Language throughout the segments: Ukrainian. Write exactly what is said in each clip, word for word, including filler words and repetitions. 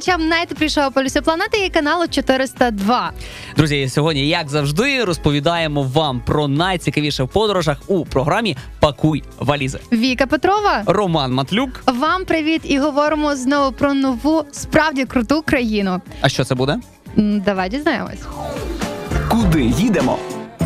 глядачам найтеплішого полюсу планети і каналу чотириста два. Друзі, сьогодні, як завжди, розповідаємо вам про найцікавіше в подорожах у програмі «Пакуй валізи». Віка Петрова. Роман Матлюк. Вам привіт і говоримо знову про нову, справді круту країну. А що це буде? М, Давай дізнаємось. Куди їдемо?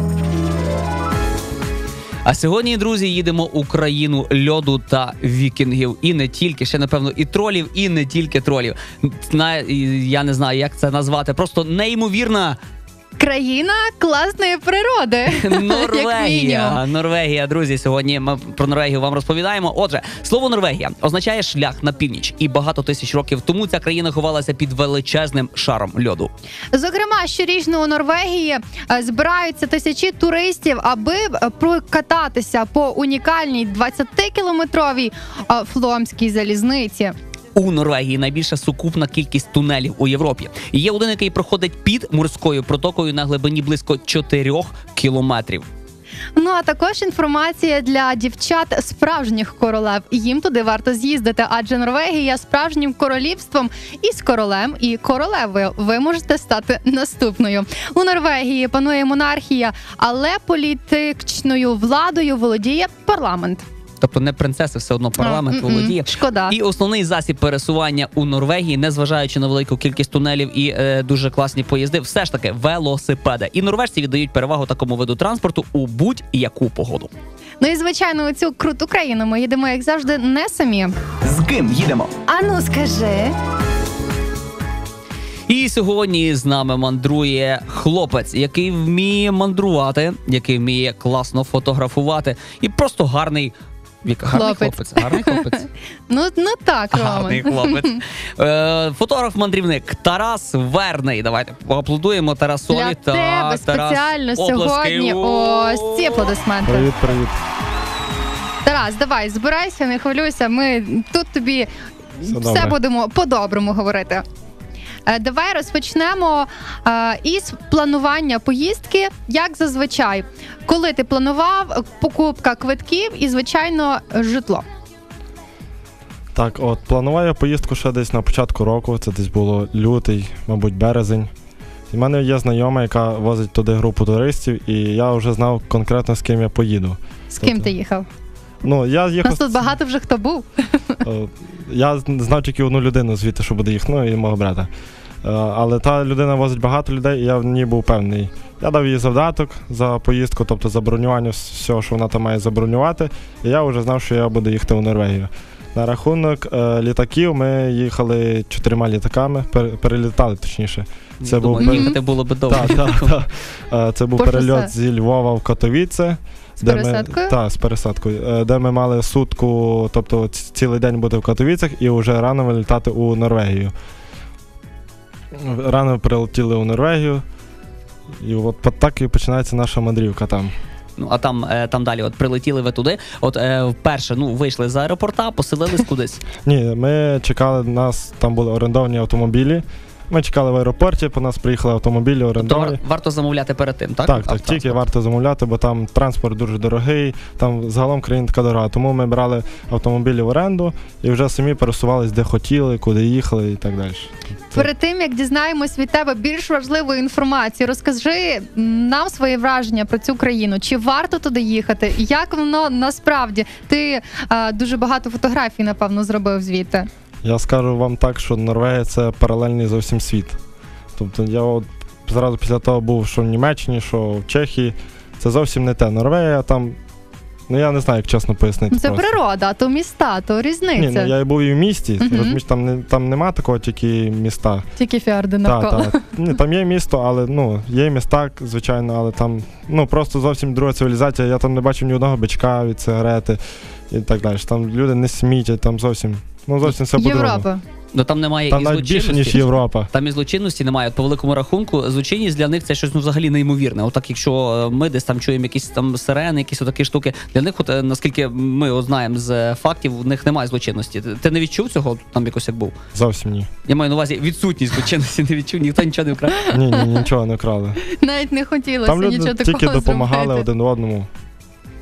А сьогодні, друзі, їдемо у країну льоду та вікінгів. І не тільки, ще, напевно, і тролів, і не тільки тролів. На, я не знаю, як це назвати. Просто неймовірна... Країна класної природи. Норвегія. Норвегія, друзі, сьогодні ми про Норвегію вам розповідаємо. Отже, слово Норвегія означає шлях на північ. І багато тисяч років тому ця країна ховалася під величезним шаром льоду. Зокрема, щорічно у Норвегії збираються тисячі туристів, аби прокататися по унікальній двадцятикілометровій фломській залізниці. У Норвегії найбільша сукупна кількість тунелів у Європі. І є один, який проходить під морською протокою на глибині близько чотирьох кілометрів. Ну, а також інформація для дівчат справжніх королев. Їм туди варто з'їздити, адже Норвегія справжнім королівством, і з королем, і королевою ви можете стати наступною. У Норвегії панує монархія, але політичною владою володіє парламент. Тобто не принцеси, все одно парламент а, володіє. Шкода. І основний засіб пересування у Норвегії, незважаючи на велику кількість тунелів і е, дуже класні поїзди, все ж таки велосипеди. І норвежці віддають перевагу такому виду транспорту у будь-яку погоду. Ну і, звичайно, у цю круту країну ми їдемо, як завжди, не самі. З ким їдемо? Ану, скажи. І сьогодні з нами мандрує хлопець, який вміє мандрувати, який вміє класно фотографувати і просто гарний Віка, гарний хлопець. хлопець. Гарний хлопець. Ну, ну так, Роман. Гарний хлопець. Е, фотограф-мандрівник Тарас Верний. Давайте поаплодуємо Тарасові. Для та тебе спеціально Тарас. сьогодні ось ці аплодисменти. Привіт, привіт. Тарас, давай, збирайся, не хвилюйся. Ми тут тобі Все все, добре. будемо по-доброму говорити. Е, Давай розпочнемо е, із планування поїздки, як зазвичай. Коли ти планував, покупка квитків і, звичайно, житло. Так, от, планував я поїздку ще десь на початку року, це десь було лютий, мабуть, березень. І в мене є знайома, яка возить туди групу туристів, і я вже знав конкретно, з ким я поїду. З ким Тобто, ти їхав? Ну, я У їхав... нас тут багато вже хто був. Е, Я знав тільки одну людину звідти, що буде їхати, ну, і мого брата. Е, Але та людина возить багато людей, і я в ній був певний. Я дав їй завдаток за поїздку, тобто за бронювання всього, що вона там має забронювати, і я вже знав, що я буду їхати у Норвегію. На рахунок е, літаків ми їхали чотирма літаками, пер, перелітали точніше. Це думаю, був їхати було би довго. Так, так, так. Е, Це був Боже, перельот все. зі Львова в Катовіце. З пересадкою? Так, з пересадкою. Е, Де ми мали сутку, тобто ц- цілий день бути в Катовіцях і вже рано вилітати у Норвегію. Рано прилетіли у Норвегію, і от по- так і починається наша мандрівка там. Ну, а там, е, там далі, от прилетіли ви туди, от е, вперше, ну, вийшли з аеропорта, поселились кудись. Ні, ми чекали, нас там були орендовані автомобілі. Ми чекали в аеропорті, по нас приїхали автомобілі То орендовані. вар- варто замовляти перед тим, так? Так, так, Автотранспорт. тільки варто замовляти, бо там транспорт дуже дорогий, там загалом країна така дорога. Тому ми брали автомобілі в оренду і вже самі пересувались, де хотіли, куди їхали і так далі. Це- Перед тим, як дізнаємось від тебе більш важливої інформації, розкажи нам свої враження про цю країну. Чи варто туди їхати? Як воно насправді? Ти а, дуже багато фотографій, напевно, зробив звідти. Я скажу вам так, що Норвегія – це паралельний зовсім світ. Тобто я от зразу після того був, що в Німеччині, що в Чехії. Це зовсім не те. Норвегія там, ну я не знаю, як чесно пояснити. Ну, це просто. природа, а то міста, то різниця. Ні, ну я і був і в місті, Мгм. розумієш, там, не, там нема такого, тільки міста. Тільки фіорди Так, навколо. так. Ні, там є місто, але ну, є міста, звичайно, але там ну, просто зовсім друга цивілізація. Я там не бачив ні одного бичка від сигарети і так далі. Там люди не смітять, там зовсім, ну зовсім все по-другому. Європа. Ну там немає Там і навіть більше, ніж злочинності. Європа. Там і злочинності немає. От по великому рахунку, злочинність для них це щось ну, взагалі неймовірне. Отак, якщо ми десь там чуємо якісь там сирени, якісь отакі штуки, для них, от е, наскільки ми от знаємо з фактів, в них немає злочинності. Ти- Ти не відчув цього там якось як був? Зовсім ні. Я маю на увазі відсутність злочинності, не відчув, ніхто нічого не вкрав. Ні, ні, нічого не крали. Навіть не хотілося Там люди нічого тільки такого допомагали зробити. один одному.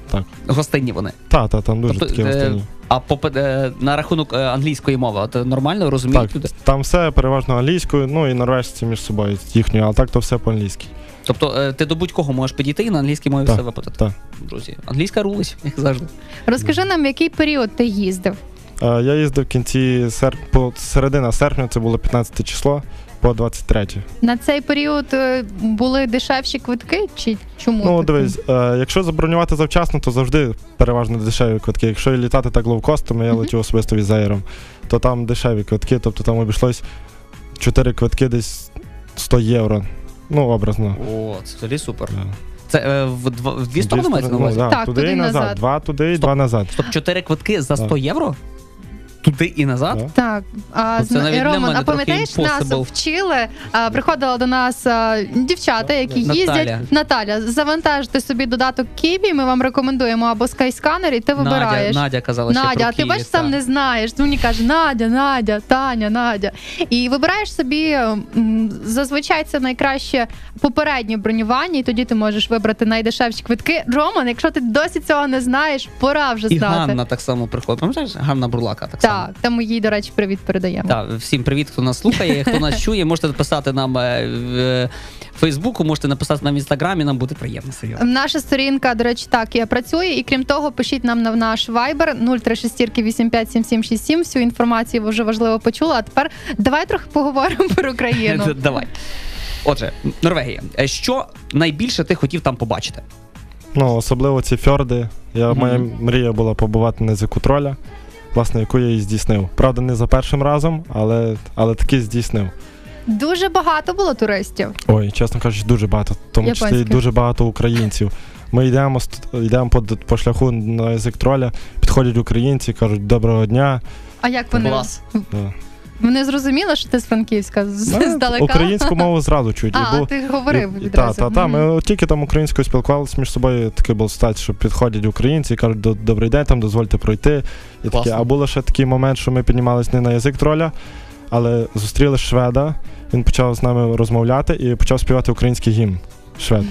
так. Гостинні вони. Та, та, там дуже Тобто, такі е, гостинні. А по, е, на рахунок е, англійської мови, от нормально розуміють Так, люди? там все переважно англійською, ну і норвежці між собою їхньою, а так то все по-англійськи. Тобто е, ти до будь-кого можеш підійти і на англійській мові Так, все випитати? так. Друзі, англійська рулить, як завжди. Розкажи нам, в який період ти їздив? Е, Я їздив в кінці сер... по середина серпня, це було п'ятнадцяте число, по двадцять третє. На цей період е, були дешевші квитки, чи чому? Ну, так? дивись, е, якщо забронювати завчасно, то завжди переважно дешеві квитки. Якщо літати так лоукостом, я Мгм. летів особисто візаєром, то там дешеві квитки, тобто там обійшлось чотири квитки десь сто євро. Ну, образно. О, це взагалі супер. Да. Це е, в, два, в дві сторони мається на Ну, увазі? да, Так, туди туди і і назад. назад. Два туди і Стоп. два назад. Тобто чотири квитки за сто Так. євро? Туди і назад? Да. Так, а, Ну, це зна- навіть для Роман, мене а пам'ятаєш, трохи нас impossible. вчили, а, приходила до нас а, дівчата, які Наталя. їздять. Наталя, завантажте собі додаток Кібі, ми вам рекомендуємо або Skyscanner, і ти Надя, вибираєш. Надя казала, що Надя, про а ти Київ, бачиш, сам так. не знаєш. Ти мені каже, Надя, Надя, Таня, Надя. І вибираєш собі, м, зазвичай це найкраще попереднє бронювання, і тоді ти можеш вибрати найдешевші квитки. Роман, якщо ти досі цього не знаєш, пора вже І знати. Ганна так само приходить. Пам'ятаєш? Ганна Бурлака так само. Так, тому їй, до речі, привіт передаємо. Так, всім привіт, хто нас слухає, хто нас чує. Можете написати нам е, в е, Фейсбуку, можете написати нам в Інстаграмі, нам буде приємно, серйозно. Наша сторінка, до речі, так і працює. І крім того, пишіть нам на наш Viber нуль три шість вісім п'ять сім сім шість сім. Всю інформацію ви вже важливо почули. А тепер давай трохи поговоримо про Україну. Давай. Отже, Норвегія. Е, Що найбільше ти хотів там побачити? Ну, особливо ці фьорди. Я, Мгм. Моя мрія була побувати на язику троля, власне, яку я і здійснив. Правда, не за першим разом, але, але таки здійснив. Дуже багато було туристів. Ой, чесно кажучи, дуже багато. В тому числі і Японських. дуже багато українців. Ми йдемо, ст- йдемо по, по шляху на язик троля, підходять українці, кажуть доброго дня. А як вони? Клас. Да. Вони зрозуміли, що ти з Франківська з- Ну, здалека? Українську мову зразу чуть. А, І був- ти говорив і- і- відразу. Та, та, та. Мгм. Ми от тільки там українською спілкувалися між собою, такий був ситуація, що підходять українці і кажуть, «До- добрий день, там дозвольте пройти. І таке. Класно. А було ще такий момент, що ми піднімались не на язик троля, але зустріли шведа, він почав з нами розмовляти і почав співати український гімн. Швед.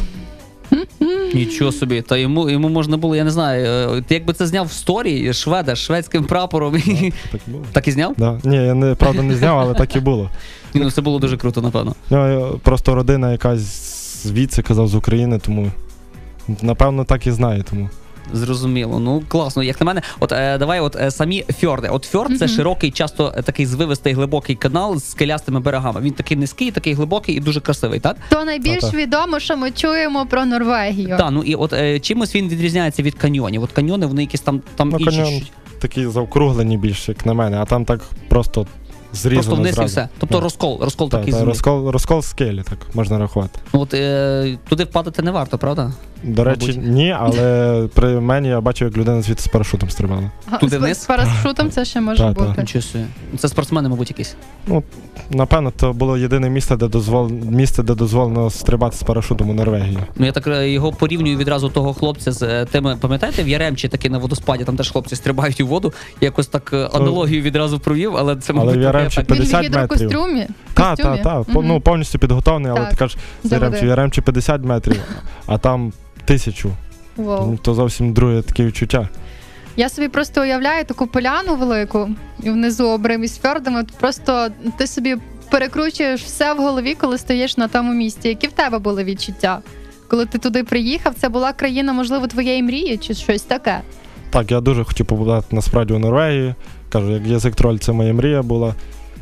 Нічого собі. Та йому, йому можна було, я не знаю, е, ти якби це зняв в сторі, шведа, з шведським прапором. і- Так і було. Так і зняв? Да. Ні, я не, правда не зняв, але так і було. Ні, ну це було дуже круто, напевно. Ну, просто родина якась звідси, казав, з України, тому напевно так і знає. Тому. Зрозуміло. Ну класно. Як на мене, от е, давай, от е, самі фьорди. От фьорд це Мгм. широкий, часто е, такий звивистий глибокий канал з скелястими берегами. Він такий низький, такий глибокий і дуже красивий, так? То найбільш Та-та. відомо, що ми чуємо про Норвегію. Так, ну і от е, чимось він відрізняється від каньйонів. От каньйони, вони якісь там, там Ну, інші. каньйон щось. такі заокруглені більше, як на мене, а там так просто зрізано Просто вниз і зразу. все. Тобто Да. розкол, розкол Та, такий та, землі. розкол, розкол скелі, так можна рахувати. Ну, от е, туди впадати не варто, правда? До речі, Мабуть. ні, але при мені я бачив, як людина звідти з парашутом стрибала. А, Туди з- вниз? З парашутом це ще може Та, та. бути. Нічого собі. Це спортсмени, мабуть, якісь. Ну, напевно, це було єдине місце, де дозвол... місце, де дозволено стрибати з парашутом у Норвегії. Ну я так е, його порівнюю відразу того хлопця з е, тими, пам'ятаєте, в Яремчі таки на водоспаді, там теж хлопці стрибають у воду. Якось так е, аналогію відразу провів, але це Але мабуть в трохи Яремчі ефектно. Він в п'ятдесят метрів. гідрокостюмі? Так, Костюмі? так, так. Мгм. Ну, повністю підготовлений, але Так. ти кажеш, Заведе. Яремчі, Яремчі п'ятдесят метрів, а там тисячу. Воу. Ну, то зовсім друге таке відчуття. Я собі просто уявляю таку поляну велику, і внизу обрив із фьордами. От просто ти собі перекручуєш все в голові, коли стоїш на тому місці. Які в тебе були відчуття? Коли ти туди приїхав, це була країна, можливо, твоєї мрії чи щось таке? Так, я дуже хотів побувати насправді у Норвегії. Кажу, як язик троль, це моя мрія була.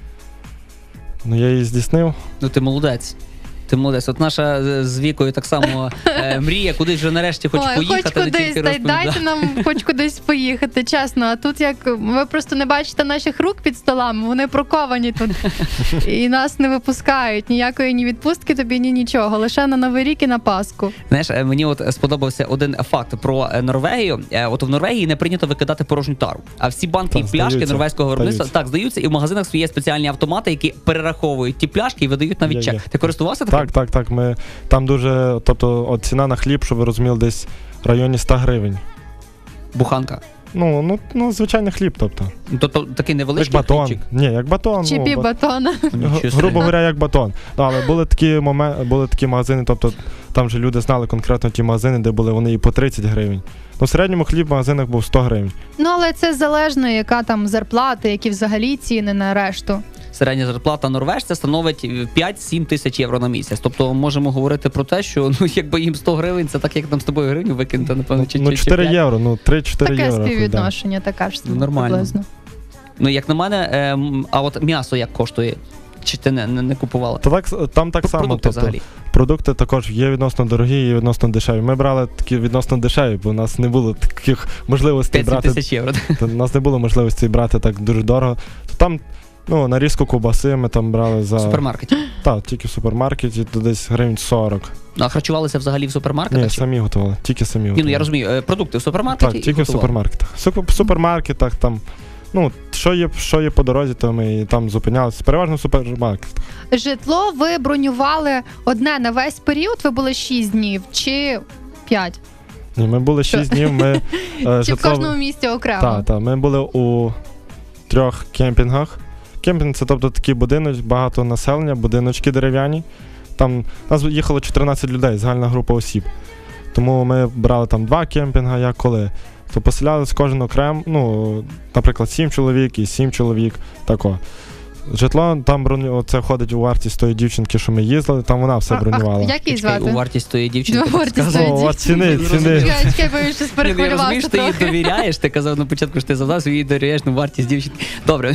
Ну, я її здійснив. Ну ти молодець. Ти молодець. От наша е, з Вікою так само е, мрія, кудись вже нарешті хоч Ой, поїхати, хоч не кудись, тільки дай, розповідати. дайте нам хоч кудись поїхати, чесно. А тут як ви просто не бачите наших рук під столами, вони проковані тут. І нас не випускають. Ніякої ні відпустки тобі, ні нічого. Лише на Новий рік і на Пасху. Знаєш, е, мені от сподобався один факт про е, Норвегію. Е, От в Норвегії не прийнято викидати порожню тару. А всі банки Так, і пляшки здаються. норвезького виробництва Здаються. так здаються, і в магазинах є спеціальні автомати, які перераховують ті пляшки і видають навіть Є, чек. є. Ти користувався таким? Так, так, так. Ми, там дуже, тобто, от ціна на хліб, щоб ви розуміли, десь в районі ста гривень. Буханка. Ну, ну, ну, звичайний хліб, тобто. Тобто такий Як невеличкий батон. хлібчик. Ні, як батон. Чи ну, пів ба- батона. Нічого собі. грубо говоря, як батон. Ну, але були такі моменти, були такі магазини, тобто там же люди знали конкретно ті магазини, де були вони і по тридцять гривень. Ну, в середньому хліб в магазинах був сто гривень. Ну, але це залежно, яка там зарплата, які взагалі ціни на решту. Середня зарплата норвежця становить п'ять-сім тисяч євро на місяць. Тобто можемо говорити про те, що ну якби їм сто гривень, це так як нам з тобою гривню викинути, напевно, чи, Ну, чи, чи чотири п'ять. євро, ну, три-чотири Таке євро. співвідношення, така ж Ну, нормально. приблизно. Ну, як на мене, ем, а от м'ясо як коштує? Чи ти не, не, не купувала? То так, там так само. Продукти Тобто, взагалі. продукти також є відносно дорогі і відносно дешеві. Ми брали такі відносно дешеві, бо у нас не було таких можливостей п'ять-сім брати. тисяч євро. Та У нас не було можливості брати так дуже дорого. То там, ну, нарізку ковбаси ми там брали за. В супермаркеті. Так, тільки в супермаркеті, то десь гривень сорок. Ну, а харчувалися взагалі в супермаркетах? Ні, чи? самі готували, тільки самі Ні, готували. ну я розумію, е, продукти в супермаркеті Так, і тільки в готували. супермаркетах. Суп- В супермаркетах там, ну, що є, що є по дорозі, то ми і там зупинялися. Переважно в супермаркетах. Житло ви бронювали одне на весь період, ви були шість днів чи п'ять? Ні, ми були шість днів, ми е, Чи в житло... кожному місті окремо? Так, так, ми були у трьох кемпінгах. Кемпінг це тобто такі будиночки, багато населення, будиночки дерев'яні. Там нас їхало чотирнадцять людей, загальна група осіб. Тому ми брали там два кемпінга, як коли. То поселялись кожен окремо, ну, наприклад, сім чоловік і сім чоловік, тако. Житло там броню, це входить у вартість тої дівчинки, що ми їздили, там вона все А- а бронювала. як її Чекай, у звати? вартість тої дівчинки. Ну, вартість сказав. тої О, от ціни, ціни. Чекай, чекай, бо я щось Ні, ну, я розумію, перехвилювався що ти їй трохи. довіряєш, ти казав на початку, що ти завдав, їй довіряєш, ну вартість дівчинки. Добре.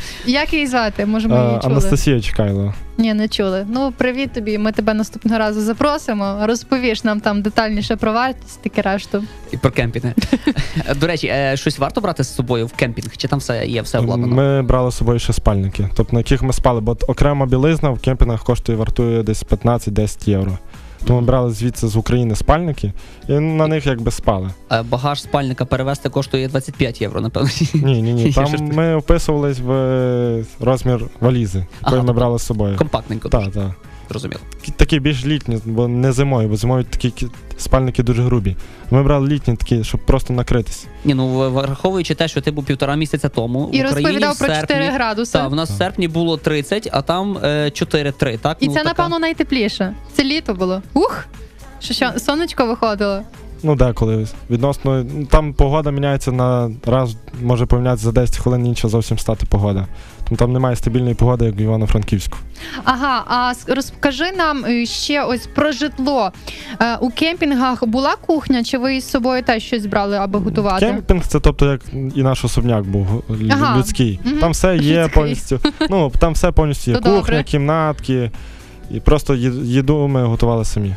Як її звати? Може, ми Е, її чули? Анастасія Чекайло. Ні, не чули. Ну, привіт тобі. Ми тебе наступного разу запросимо. Розповіш нам там детальніше про вартість, таке решту. І про кемпінги. До речі, е, щось варто брати з собою в кемпінг? Чи там все є, все обладнано? Ми брали з собою ще спальники, тобто на яких ми спали, бо от окрема білизна в кемпінгах коштує, вартує десь п'ятнадцять-десять євро. Тому ми брали звідси з України спальники і на них якби спали. Е, Багаж спальника перевезти коштує двадцять п'ять євро, напевно. Ні, ні, ні. Є Там щось таке. ми вписувались в е, розмір валізи, Ага, якої ми тобто брали з собою. Компактненько. Так, дуже. так. Зрозуміло. Такі більш літні, бо не зимою, бо зимою такі кі- спальники дуже грубі. Ми брали літні такі, щоб просто накритись. Ні, ну враховуючи те, що ти був півтора місяця тому, І в Україні розповідав в про серпні, чотири градуси. Так, в нас в серпні було тридцять, а там е, чотири-три, так? І ну, це, така. напевно, найтепліше. Це літо було. Ух! Що, що сонечко виходило. Ну, деколи. Відносно, ну, там погода міняється на раз, може помінятися за десять хвилин, інша зовсім стати погода. Тому там немає стабільної погоди, як в Івано-Франківську. Ага, а с- розкажи нам е, ще ось про житло. Е, У кемпінгах була кухня, чи ви із собою теж щось брали, аби готувати? Кемпінг це тобто як і наш особняк був лю- Ага. людський. Мгм. Там все є Людський. повністю. Ну, там все повністю є. То добре. Кухня, кімнатки. І просто ї- їду ми готували самі.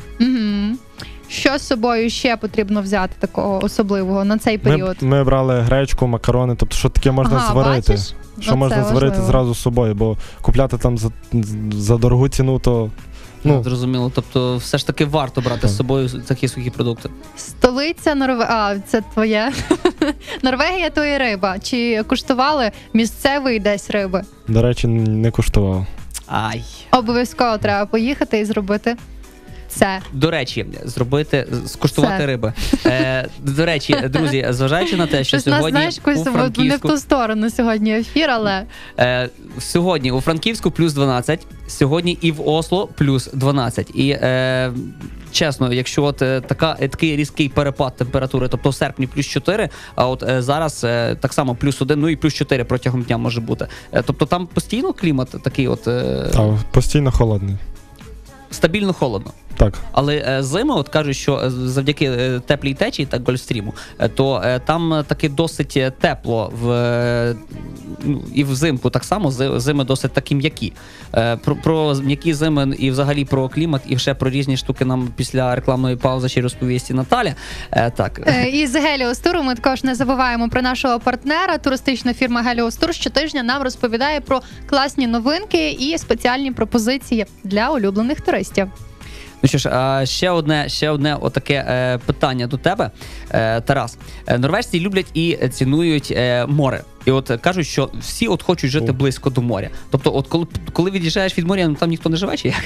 Угу. Що з собою ще потрібно взяти такого особливого на цей Ми, період? ми брали гречку, макарони, тобто що таке можна Ага, зварити. бачиш? Що Оце можна зварити важливо. зразу з собою, бо купляти там за, за дорогу ціну, то Ну, ну, зрозуміло. Тобто, все ж таки варто брати Так. з собою такі сухі продукти. Столиця Норвегії. А, це твоє. Норвегія то і риба. Чи куштували місцевий десь риби? до речі, не куштував. Ай. Обов'язково треба поїхати і зробити це. До речі, зробити, скуштувати Це. риби. Е, до речі, друзі, зважаючи на те, що Щось у нас, сьогодні знаєш, у якось от не в Франківську, ту сторону сьогодні ефір, але е, сьогодні у Франківську плюс дванадцять, сьогодні і в Осло плюс дванадцять. І е, чесно, якщо от е, така, е, такий різкий перепад температури, тобто в серпні плюс чотири, а от е, зараз е, так само плюс один, ну і плюс чотири протягом дня може бути. Е, тобто там постійно клімат такий от е, А, постійно холодний. стабільно холодно. Так. Але е, зими, от кажуть, що е, завдяки е, теплій течії та Гольфстріму, е, то е, там е, таки досить е, тепло в е, ну, і взимку так само зи- зими досить такі м'які. Е, про, про м'які зими і взагалі про клімат, і ще про різні штуки нам після рекламної паузи ще розповість і Наталя. Е, так. е, із Геліос Туру ми також не забуваємо про нашого партнера. Туристична фірма Геліос Тур щотижня нам розповідає про класні новинки і спеціальні пропозиції для улюблених туристів. Ну що ж, а, ще одне, ще одне отаке е, питання до тебе, е, Тарас. Е, Норвежці люблять і цінують е, море. І от е, кажуть, що всі от хочуть жити О. близько до моря. Тобто, от коли, коли від'їжджаєш від моря, ну там ніхто не живе, чи як?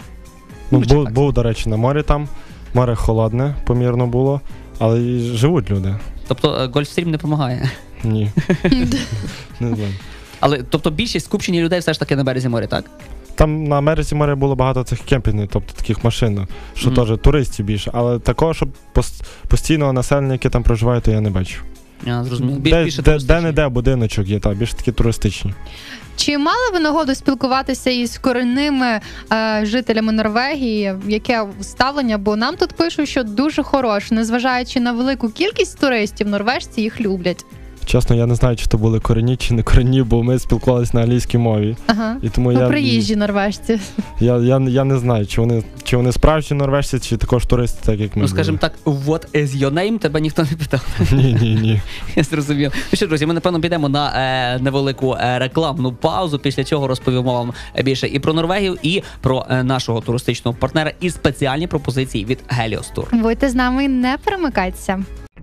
Ну, Ну, чи був, так? був, до речі, на морі там. Море холодне, помірно було, але і живуть люди. Тобто е, Гольфстрім не допомагає. Ні. Не знаю. Але тобто більшість скупчення людей все ж таки на березі моря, так? Там на Америці моря було багато цих кемпінгів, тобто таких машин, що Мгм. теж туристів більше. Але такого, щоб пос- постійного населення, яке там проживає, то я не бачу. Я зрозумів. Біль, Де, більше де, туристичні. де не де будиночок є, та, більш такі туристичні. Чи мали ви нагоду спілкуватися із корінними е, жителями Норвегії? Яке ставлення? Бо нам тут пишуть, що дуже хороше, незважаючи на велику кількість туристів, норвежці їх люблять. Чесно, я не знаю, чи то були корінні, чи не корінні, бо ми спілкувалися на англійській мові. Ага. І тому Ну, я, приїжджі норвежці. я, я, я не знаю, чи вони, чи вони справжні норвежці, чи також туристи, так як ми. Ну, скажімо були. так, what is your name? Тебе ніхто не питав. Ні, ні, ні. Я зрозумів. Ну що, друзі, ми, напевно, підемо на е, невелику е, рекламну паузу. Після цього розповімо вам більше і про Норвегію, і про е, нашого туристичного партнера, і спеціальні пропозиції від Helios Tour. Будьте з нами, не перемикайтеся.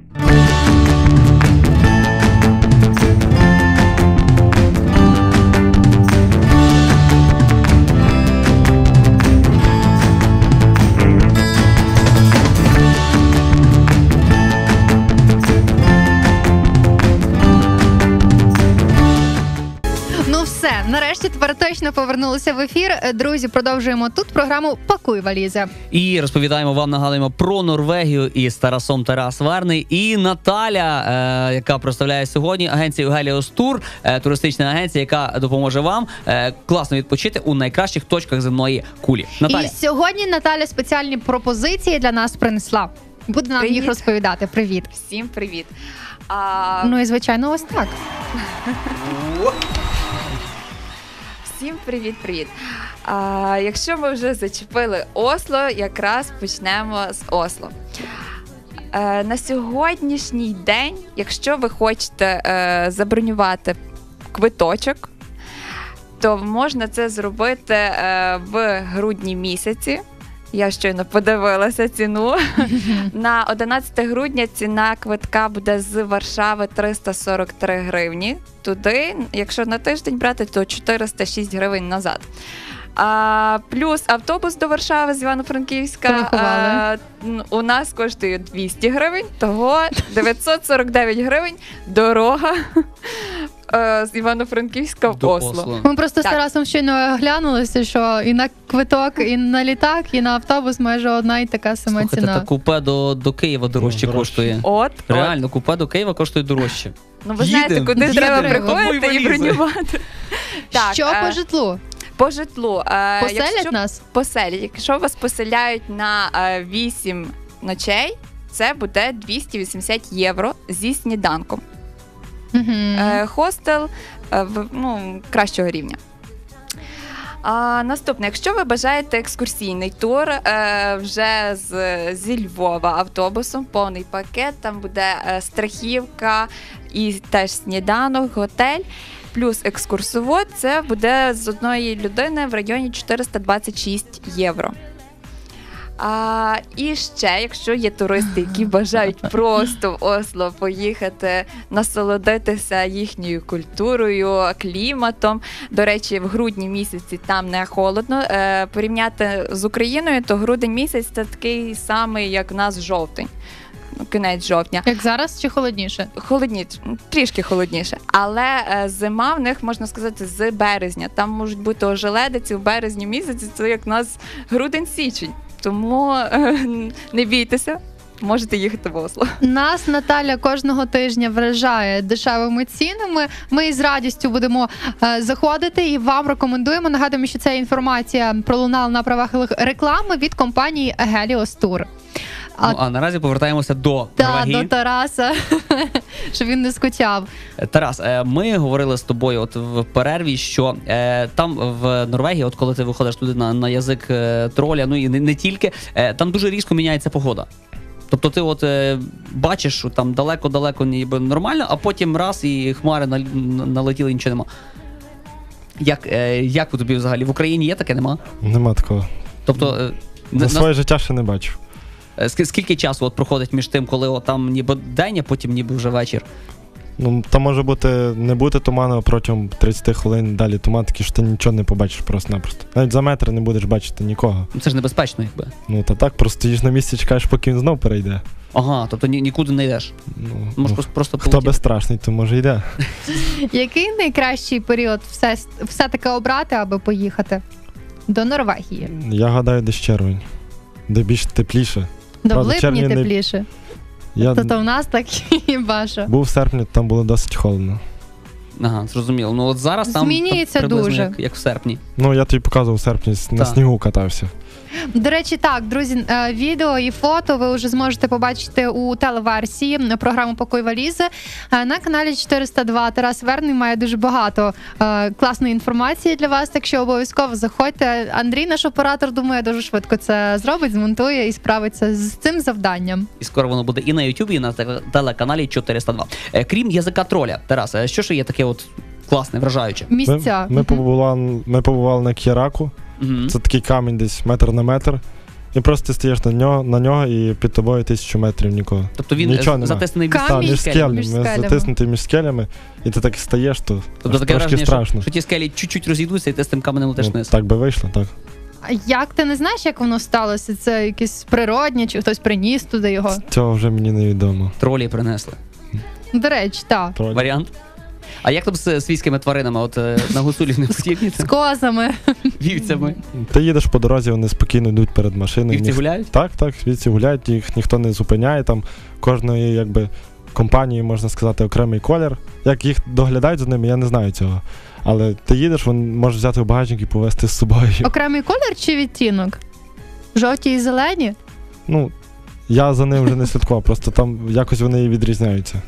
Ну все, нарешті тепер точно повернулися в ефір. Друзі, продовжуємо тут програму «Пакуй валізи». І розповідаємо вам, нагадуємо про Норвегію із Тарасом Тарас Верний і Наталя, е, яка представляє сьогодні агенцію Helios Tour, е, туристична агенція, яка допоможе вам е, класно відпочити у найкращих точках земної кулі. Наталя. І сьогодні Наталя спеціальні пропозиції для нас принесла. Буде нам Привіт. їх розповідати. Привіт. Всім привіт. А, Ну і звичайно, ось так. Всім привіт-привіт. А, якщо ми вже зачепили Осло, якраз почнемо з Осло. Е, на сьогоднішній день, якщо ви хочете е, забронювати квиточок, то можна це зробити е, в грудні місяці. Я щойно подивилася ціну. На одинадцяте грудня ціна квитка буде з Варшави триста сорок три гривні. Туди, якщо на тиждень брати, то чотириста шість гривень назад. А, плюс автобус до Варшави з Івано-Франківська Порахували. а, у нас коштує двісті гривень, того дев'ятсот сорок дев'ять гривень дорога а, з Івано-Франківська в До Осло. Осло. Ми просто з Так. Тарасом щойно глянулися, що і на квиток, і на літак, і на автобус майже одна і така сама Слухайте, ціна. та купе до, до Києва дорожче Ну, дорожче. коштує. От, от. Реально, купе до Києва коштує дорожче. Ну, ви знаєте, Їдем, куди їдем, треба пакуй приходити і валізи. бронювати. Так, Що е, по житлу? по житлу. е, Поселять якщо нас? Поселять. Якщо вас поселяють на е, вісім ночей, це буде двісті вісімдесят євро зі сніданком. Угу. Е, хостел е, в, ну, кращого рівня. А, наступне, якщо ви бажаєте екскурсійний тур е, вже з, зі Львова автобусом, повний пакет, там буде е, страхівка і теж сніданок, готель, плюс екскурсовод, це буде з одної людини в районі чотириста двадцять шість євро. А, і ще, якщо є туристи, які бажають просто в Осло поїхати, насолодитися їхньою культурою, кліматом. До речі, в грудні місяці там не холодно. Е, порівняти з Україною, то грудень місяць це такий самий, як в нас жовтень. Ну, кінець жовтня. Як зараз чи холодніше? Холодніше, трішки холодніше. Але е, зима в них, можна сказати, з березня. Там можуть бути ожеледиці в березні місяці, це як в нас грудень-січень. Тому е, не бійтеся, можете їхати в Осло. Нас Наталя кожного тижня вражає дешевими цінами. Ми з радістю будемо е, заходити і вам рекомендуємо. Нагадуємо, що ця інформація пролунала на правах реклами від компанії Helios Tour. А, Ну, а наразі повертаємося до та, Норвегії. до Тараса, щоб він не скучав. Тарас, е, ми говорили з тобою от в перерві, що е, там в Норвегії, от коли ти виходиш туди на, на язик е, троля, ну і не, не тільки, е, там дуже різко міняється погода. Тобто ти от е, бачиш, що там далеко-далеко ніби нормально, а потім раз і хмари нал- налетіли, нічого нема. Як, е, як тобі взагалі? В Україні є таке, нема? Нема такого. Тобто, е, За на- своє життя ще не бачу. Е, ск- Скільки часу от проходить між тим, коли от там ніби день, а потім ніби вже вечір? Ну, там може бути, не бути туману протягом тридцять хвилин, далі туман такий, що ти нічого не побачиш просто-напросто. Навіть за метр не будеш бачити нікого. Ну, це ж небезпечно, якби. Ну, та так, просто стоїш на місці, чекаєш, поки він знов перейде. Ага, тобто ні, нікуди не йдеш. Ну, Можеш ну, просто, просто хто полетіти. безстрашний, то може йде. Який найкращий період все, все-таки обрати, аби поїхати до Норвегії? Я гадаю, десь червень, де більш тепліше. До Правда, липні червні не- тепліше. Я Тобто в нас так і баша. був в серпні, там було досить холодно. Ага, зрозуміло. Ну от зараз там Змінюється там приблизно дуже. Як, як в серпні. Ну, я тобі показував в серпні, на Так. снігу катався. До речі, так, друзі, е, відео і фото ви вже зможете побачити у телеверсії програми «Пакуй валізи» е, на каналі чотириста два. Тарас Верний має дуже багато е, класної інформації для вас, так що обов'язково заходьте. Андрій, наш оператор, думаю, дуже швидко це зробить, змонтує і справиться з цим завданням. І скоро воно буде і на Ютубі, і на теле- телеканалі чотириста два. Е, крім язика троля, Тарас, е, що ж є таке от класне, вражаюче? Місця. Ми, ми, побували, ми побували на К'яраку. Угу. Це такий камінь десь метр на метр. І просто ти стоїш на нього, на нього і під тобою тисячу метрів нікого. Тобто він Нічого е, нема. затиснений Камінь. Так, між між скелями. скелями, між ми скелями. затиснутий між скелями, і ти так стаєш, то Тобто аж таке трошки враження, страшно. що, що ті скелі чуть-чуть розійдуться, і ти з тим каменем летиш Ну, вниз. так би вийшло, так. А як ти не знаєш, як воно сталося? Це якесь природнє, чи хтось приніс туди його? Цього вже мені невідомо. Тролі принесли. До речі, так. Троль. Варіант? А як там з свійськими тваринами? От е, на гуцулів не потрібні З козами. вівцями? Ти їдеш по дорозі, вони спокійно йдуть перед машиною. Вівці Ніх- гуляють? Так, так, вівці гуляють, їх ніхто не зупиняє. Там кожної якби компанії, можна сказати, окремий колір. Як їх доглядають за ними, я не знаю цього. Але ти їдеш, він може взяти в багажник і повезти з собою. Окремий колір чи відтінок? Жовті і зелені? Ну, я за ним вже не слідкував, просто там якось вони і відрізняються.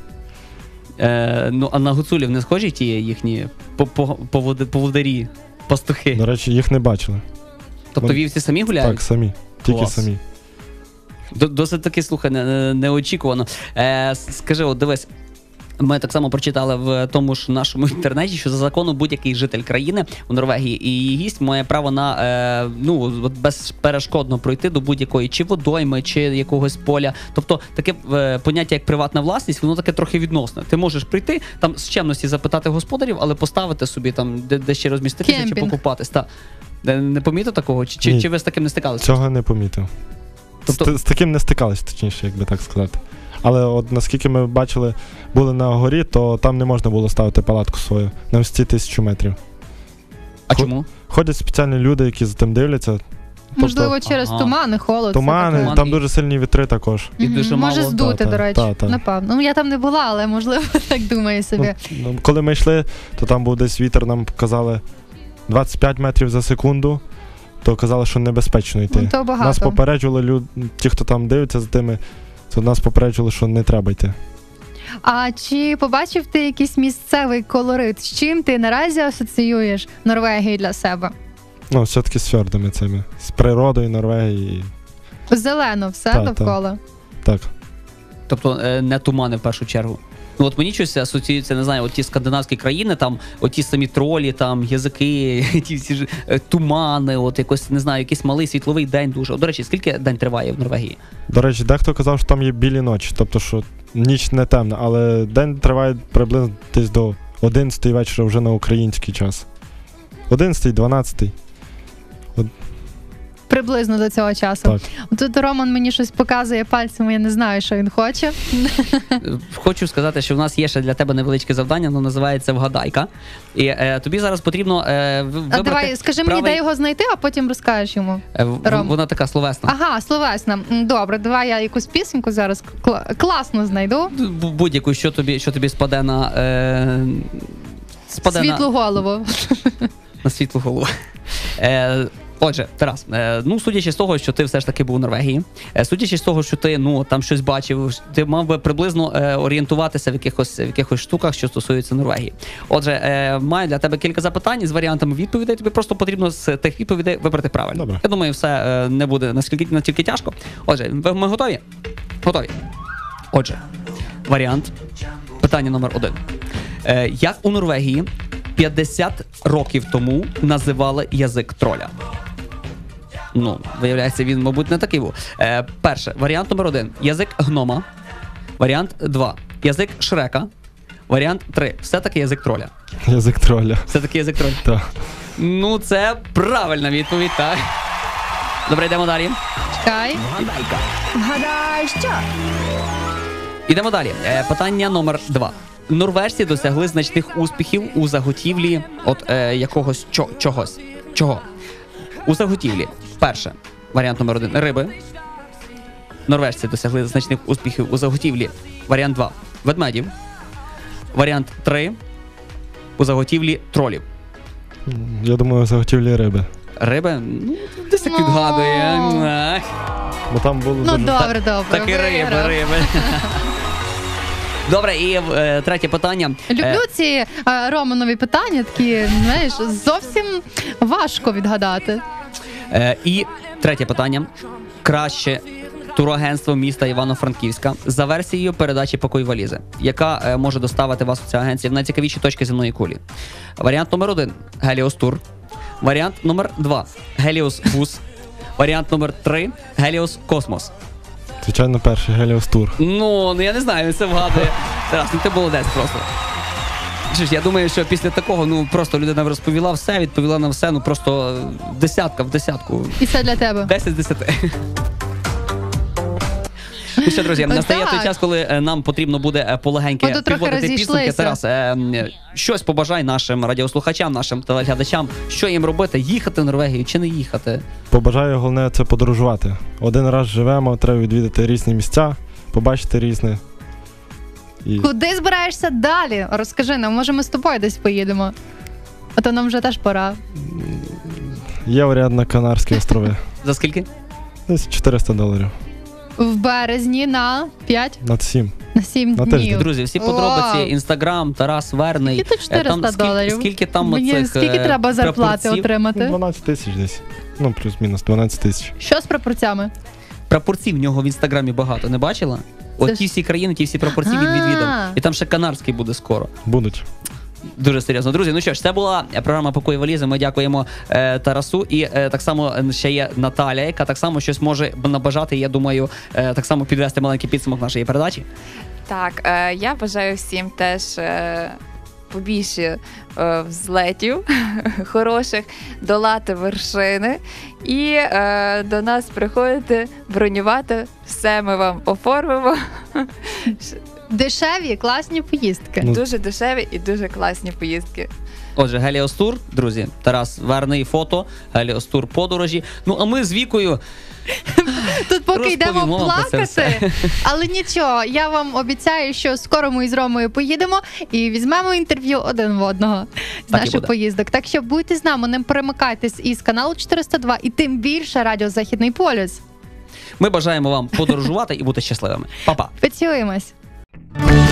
Е, ну, а на гуцулів не схожі ті їхні по- по- поводи- поводирі, пастухи? До речі, їх не бачили. Тобто вони- вівці самі гуляють? Так, самі. Тільки Клас. самі. Д- Досить таки, слухай, не- не- неочікувано. Е, с- скажи, от дивись, ми так само прочитали в тому ж нашому інтернеті, що за законом будь-який житель країни у Норвегії і її гість має право на е, ну от безперешкодно пройти до будь-якої чи водойми, чи якогось поля. Тобто таке е, поняття як приватна власність, воно таке трохи відносне. Ти можеш прийти там з чемності запитати господарів, але поставити собі там де, де ще розміститися чи Кемпінг. покупатись. Та. Не, не помітив такого? Чи, чи, Ні. чи ви з таким не стикалися? Цього не помітив. Тобто- З, та- з таким не стикались, точніше, як би так сказати. Але от наскільки ми бачили, були на горі, то там не можна було ставити палатку свою на висоті тисячу метрів. А Хо- чому? Ходять спеціальні люди, які за тим дивляться. Можливо, через ага. тумани, холод. Тумани, все таке. там дуже сильні вітри також. І Мгм. дуже Може мало- здути, Та, та, до речі. та, та. Напевно. Ну я там не була, але можливо так думаю собі. Ну, ну, коли ми йшли, то там був десь вітер, нам казали двадцять п'ять метрів за секунду, то казали, що небезпечно йти. Ну, то багато. Нас попереджували люди, ті, хто там дивиться за тими, то нас попереджували, що не треба йти. А чи побачив ти якийсь місцевий колорит? З чим ти наразі асоціюєш Норвегію для себе? Ну, все-таки з фьордами цими, з природою Норвегії. Зелено все Та, та. довкола. Так. Тобто е, не тумани в першу чергу. Ну от мені щось асоціюється, не знаю, от ті скандинавські країни, там оті самі тролі, там язики, ті всі ж е, тумани, от якось не знаю, якийсь малий світловий день дуже. От, до речі, скільки день триває в Норвегії? До речі, дехто казав, що там є білі ночі, тобто, що ніч не темна, але день триває приблизно десь до одинадцятої вечора вже на український час. одинадцятий, дванадцятий. Приблизно до цього часу. Так. Тут Роман мені щось показує пальцем, я не знаю, що він хоче. Е, Хочу сказати, що в нас є ще для тебе невеличке завдання, воно називається вгадайка. І е, тобі зараз потрібно е, в- А вибрати давай, скажи мені, правий- де його знайти, а потім розкажеш йому. Е, в- Ром. Вона така словесна. Ага, словесна. М, Добре, давай я якусь пісеньку зараз кла- класно знайду. Бу- Будь-яку, що тобі, що тобі спаде на, е, спаде Світлу голову. на, на світлу голову. Е, Отже, Тарас, е, ну судячи з того, що ти все ж таки був у Норвегії, е, судячи з того, що ти ну там щось бачив, ти мав би приблизно е, орієнтуватися в якихось в якихось штуках, що стосуються Норвегії. Отже, е, маю для тебе кілька запитань з варіантами відповідей. Тобі просто потрібно з тих відповідей вибрати правильно. Добре. Я думаю, все е, не буде наскільки настільки тяжко. Отже, ви- ми готові? Готові. Отже, варіант. Питання номер один. Е, як у Норвегії п'ятдесят років тому називали язик троля? Ну, виявляється, він, мабуть, не такий був. Е, перше, варіант номер один. Язик гнома. Варіант два. Язик Шрека. Варіант три. Все-таки язик троля. Язик троля. Все-таки язик троля. Так. Ну, це правильна відповідь, так. Добре, йдемо далі. Чекай. Вгадайка. Вгадай, що? Йдемо далі. Е, питання номер два. Норвежці досягли значних успіхів у заготівлі от е, якогось чо, чогось. Чого? У заготівлі. Перше. Варіант номер один. Риби. Норвежці досягли значних успіхів у заготівлі. Варіант два. Ведмедів. Варіант три. У заготівлі тролів. Я думаю, заготівлі риби. Риби? Ну, десь так Ну. підгадує. Ах. Бо там було Ну, завжди- добре, добре. Так і риби, виграв. риби. Добре, і е, третє питання. Е, Люблю ці е, Романові питання, такі, знаєш, зовсім важко відгадати. Е, і третє питання. Краще турагентство міста Івано-Франківська за версією передачі «Пакуй валізи», яка е, може доставити вас у цю агенцію в найцікавіші точки земної кулі. Варіант номер один – Геліос Тур. Варіант номер два – Геліос Бус. Варіант номер три – Геліос Космос. Звичайно, перший Геліос Тур. Ну, ну я не знаю, він це вгадує. Тарас, ну ти молодець просто. Що ж, я думаю, що після такого, ну просто людина розповіла все, відповіла на все, ну просто десятка в десятку. І це для тебе. десять з десяти. Ну що, друзі, Ось настає той так. час, коли е, нам потрібно буде е, полегеньке Ми тут трохи підводити підсумки. розійшлися. Тарас, е, м, щось побажай нашим радіослухачам, нашим телеглядачам, що їм робити, їхати в Норвегію чи не їхати? Побажаю, головне, це подорожувати. Один раз живемо, треба відвідати різні місця, побачити різне. І Куди збираєшся далі? Розкажи нам, може ми з тобою десь поїдемо? А то нам вже теж пора. є варіант на Канарські острови. За скільки? Десь чотириста доларів. В березні на п'ять, На сім. на сім На днів. тиждень. Друзі, всі Вау. подробиці, інстаграм, Тарас Верний. Скільки тут Е, чотириста там скільки- доларів? Скільки там Мені оцих, скільки е, треба зарплати прапорців? отримати? дванадцять тисяч десь. Ну, плюс-мінус, дванадцять тисяч. Що з прапорцями? Прапорців в нього в інстаграмі багато, не бачила? От Це ті ж- всі країни, ті всі прапорці він А. відвідав. І там ще канарський буде скоро. Будуть. Дуже серйозно. Друзі, ну що ж, це була програма «Пакуй валізи». Ми дякуємо е, Тарасу. І е, так само ще є Наталя, яка так само щось може набажати, я думаю, е, так само підвести маленький підсумок нашої передачі. Так, е, я бажаю всім теж е, побільше е, взлетів хороших, долати вершини і е, до нас приходити, бронювати. Все ми вам оформимо. Дешеві, класні поїздки. Ну, Дуже дешеві і дуже класні поїздки. Отже, Геліос Тур, друзі, Тарас Верний фото, Геліос Тур подорожі. Ну, а ми з Вікою Тут поки йдемо розповімо вам про це плакати, але нічого, я вам обіцяю, що скоро ми із Ромою поїдемо і візьмемо інтерв'ю один в одного з Так і наших буде. поїздок. Так що будьте з нами, не перемикайтесь із каналу чотириста два і тим більше Радіо Західний полюс. Ми бажаємо вам подорожувати і бути щасливими. Па-па! Поцілуємось.